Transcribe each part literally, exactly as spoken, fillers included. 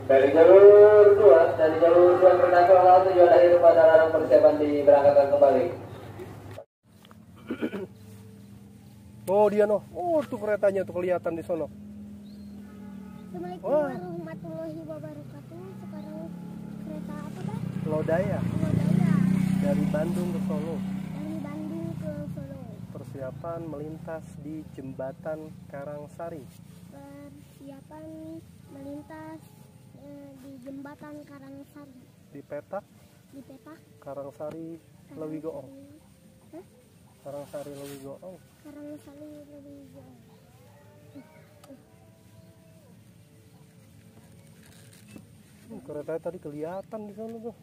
Dari jalur dua, dari jalur dua kereta nasional tujuan akhir pada larang persiapan diberangkatkan kembali. Oh dia noh, oh tuh keretanya tuh kelihatan di sono. Assalamualaikum Wah. warahmatullahi wabarakatuh. Sekarang kereta apa Pak? Lodaya Lodaya dari Bandung ke Solo. dari Bandung ke Solo. Persiapan melintas di jembatan Karangsari. Persiapan melintas eh, di jembatan Karangsari. Di petak Di petak Karangsari Lewigoong. Hah? Karangsari Lewigoong. Karangsari Lewigoong. Hmm, keretanya tadi kelihatan di sana tuh.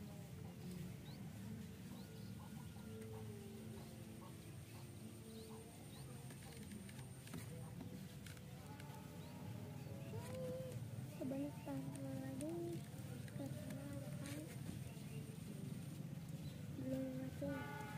Sebentar lagi kereta akan belum masuk.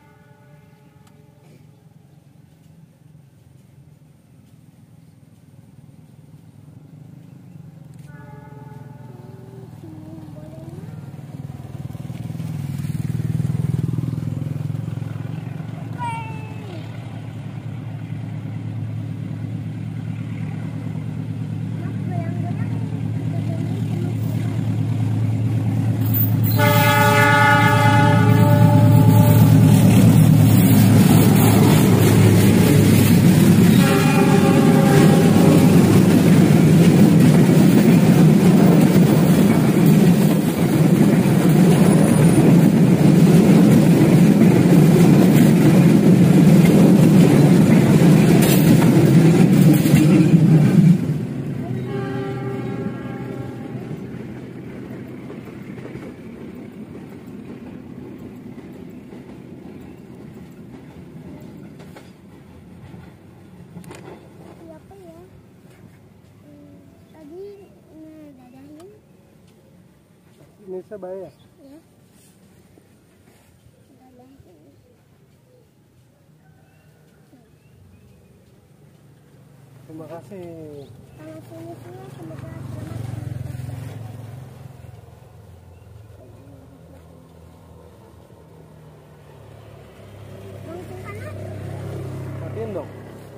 Siapa ya? Hmm, tadi ngedadahin Ini saya bayar. ya. Dadahin. Terima kasih. Kalau sini semua semoga selamat. Langsung kanan. Matiin dong.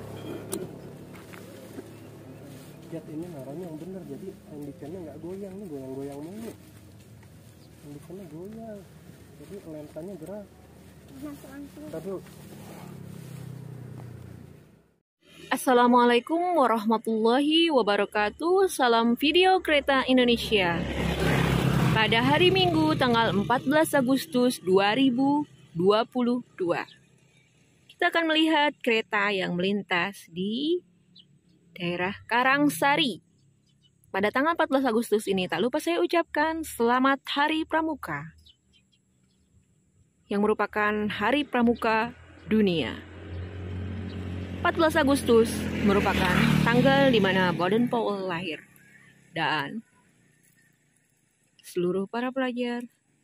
Lihat ini naranya yang bener, jadi handicannya nggak goyang nih, goyang-goyang mulu. Handicannya goyang, jadi lensanya gerak. Mas langsung. Tadi Assalamualaikum warahmatullahi wabarakatuh. Salam video Kereta Indonesia. Pada hari Minggu tanggal empat belas Agustus dua ribu dua puluh dua, kita akan melihat kereta yang melintas di daerah Karangsari. Pada tanggal empat belas Agustus ini tak lupa saya ucapkan Selamat Hari Pramuka, yang merupakan Hari Pramuka Dunia. empat belas Agustus merupakan tanggal di mana Baden-Powell lahir, dan seluruh para pelajar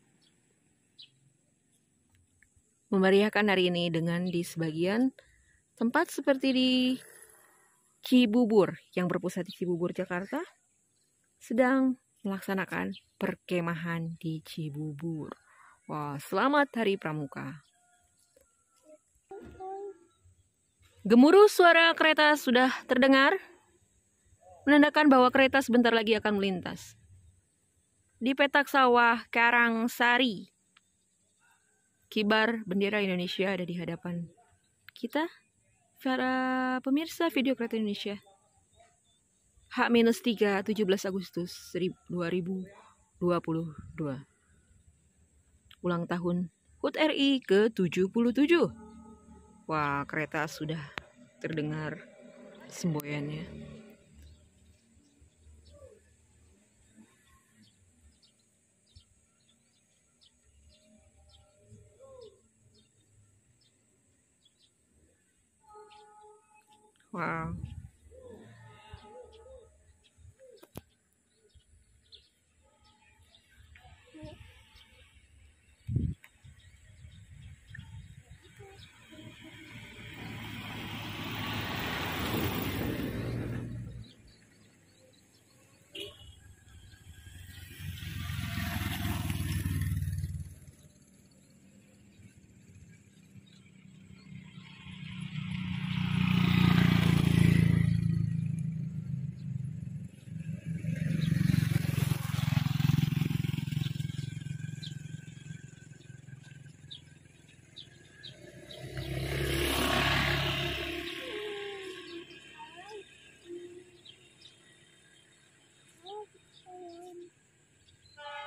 memeriahkan hari ini dengan di sebagian tempat seperti di Cibubur yang berpusat di Cibubur, Jakarta, sedang melaksanakan perkemahan di Cibubur. Wah, selamat Hari Pramuka. Gemuruh suara kereta sudah terdengar, menandakan bahwa kereta sebentar lagi akan melintas. Di petak sawah Karangsari, kibar bendera Indonesia ada di hadapan kita, para pemirsa video Kereta Indonesia. H tiga, tujuh belas Agustus dua ribu dua puluh dua. Ulang tahun H U T R I ke tujuh puluh tujuh. Wah, kereta sudah terdengar semboyannya. Wow.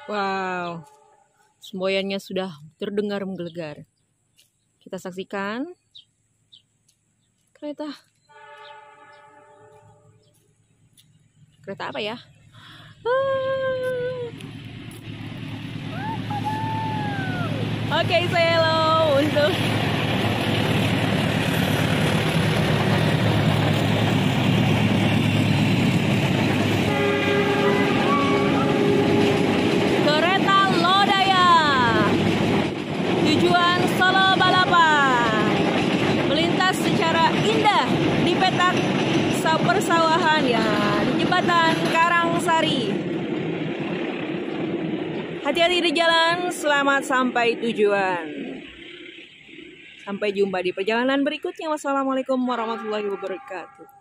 Wow, semboyannya sudah terdengar menggelegar. Kita saksikan kereta. Kereta apa ya? Ah. Oke, okay, say hello untuk kereta Lodaya tujuan Solo Balapan, melintas secara indah di petak persawahan ya, di jembatan Karangsari. Hati-hati di jalan, selamat sampai tujuan. Sampai jumpa di perjalanan berikutnya. Wassalamualaikum warahmatullahi wabarakatuh.